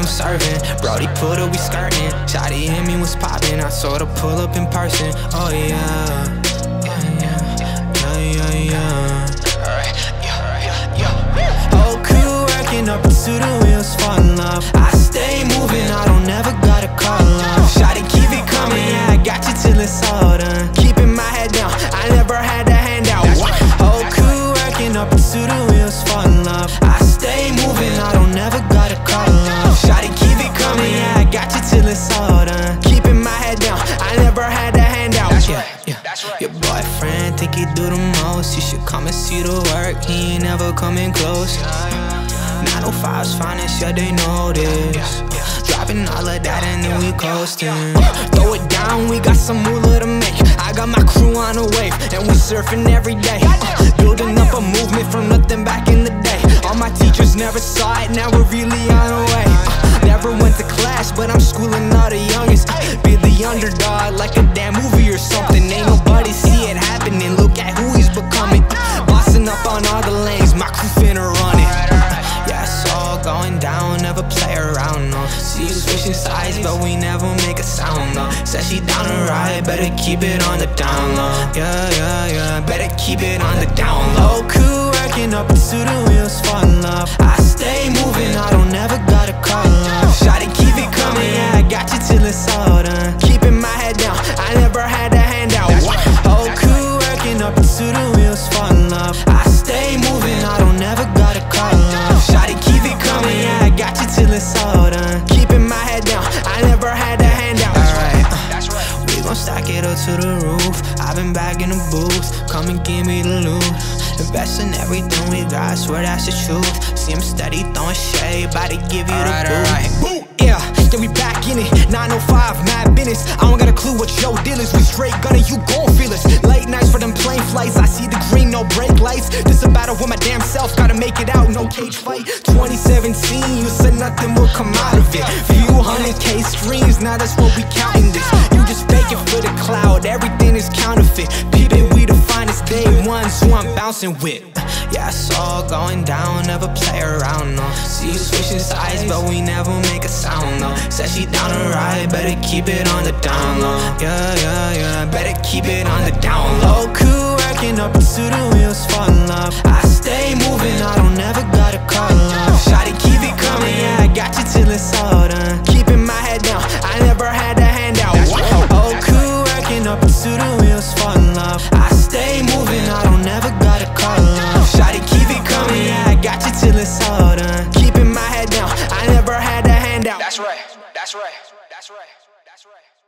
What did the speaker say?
I'm serving. Brody put her, we skirting. Shawty hit me, was popping. I saw her pull up in person. Oh yeah. Whole crew working up until the wheels falling off. I stay moving, I don't never gotta call off. Shawty keep it coming, yeah, I got you till it's all done. Keeping my head down, I never had a handout. Whole crew working up until the wheels falling off. I stay moving, I don't never gotta call off. Shawty keep it coming, yeah, I got you till it's all done. Keeping my head down, I never had a handout. Your boyfriend think he do the most. You should come and see the work, he ain't never coming close. 905's finest, yeah, they know this. Dropping all of that and then we coasting. Throw it down, we got some moolah to make. I got my crew on a wave, and we surfing every day. Building up a movement from nothing back in the day. All my teachers never saw it, now we're really on our way. Never went to class, but I'm schooling all the youngest. Be the underdog like a damn movie or something. Ain't nobody see it happening, look at who he's becoming. Bossing up on all the lanes, my crew finna run it. Yeah, it's all going down, never play around, no. See you switching sides, but we never make a sound, no. Said she down to ride, better keep it on the down low. Yeah, better keep it on the down low. Crew working up until the wheels falling off. I stay moving, I don't never gotta call off. Shawty keep it coming, yeah, I got you till it's all done. Keeping my head down, I never had a handout. Whole crew working up until the wheels falling off. I stay moving, I don't never gotta call off. Shawty keep it coming, yeah, I got you till it's all done. Keeping my head down, I never had a handout. Alright, we gon' stack it up to the roof. I've been back in the booth, come and give me the loot. Invest in everything we got, swear that's the truth. See him steady throwing shade, about to give you the boot. Yeah, we back in it, 905, mad business. I don't got a clue what your deal is, we straight gunning, you gon' feel us. Late nights for them plane flights, I see the green, no brake lights. This a battle with my damn self, gotta make it out, no cage fight. 2017, you said nothing will come out of it. Few 100K streams, now that's what we counting this. You just faking for the cloud, everything is counterfeit. Peeping, we the finest day ones who I'm bouncing with. Yeah, it's all going down, never play around, no. See you switching sides, but we never make a sound, no. Said she down to ride, better keep it on the down low. Yeah, better keep it on the down low. Crew working up until the wheels falling off. I stay moving, I don't never gotta call off. Shawty keep it coming, yeah, I got you till it's all done. Keeping my head down, I never had a handout. Whole crew working up until the wheels falling off. I stay moving, I don't never gotta call off. Shawty keep it coming, yeah, I got you till it's all done. Keeping my head down, I never had a handout. That's right.